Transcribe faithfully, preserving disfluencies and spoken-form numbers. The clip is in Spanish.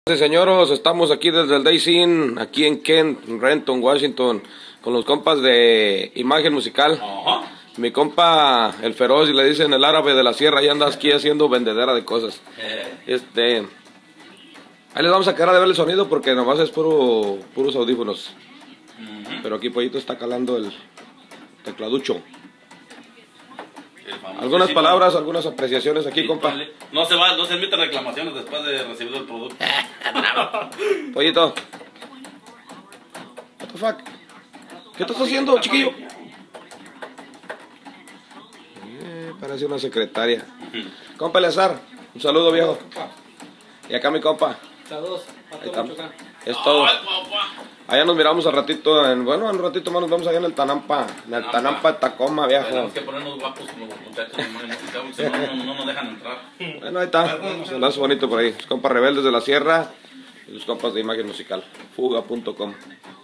Sí, señoros, estamos aquí desde el Days Inn, aquí en Kent, Renton, Washington, con los compas de Imagen Musical. Ajá. Mi compa, el Feroz, y le dicen el árabe de la sierra, y anda aquí haciendo vendedera de cosas. Eh. Este, ahí les vamos a quedar de ver el sonido porque nomás es puro, puros audífonos. Uh-huh. Pero aquí Pollito está calando el tecladucho. El Algunas palabras, algunas apreciaciones aquí, compa. No se va, no se emiten reclamaciones después de recibir el producto. Pollito. What the fuck? ¿Qué estás haciendo, chiquillo? Eh, parece una secretaria. Compa Eleazar, un saludo, viejo. Y acá mi compa. Saludos. Ahí está. Es todo. Allá nos miramos al ratito, en, bueno, en un ratito más nos vemos allá en el Tanampa, en el Tanampa de Tacoma, viejo. Tenemos que ponernos guapos como los muchachos de Imagen Musical, si no, no, no nos dejan entrar. Bueno, ahí está, se lo hace bonito por ahí. Los compas rebeldes de la sierra y los compas de Imagen Musical, fuga punto com.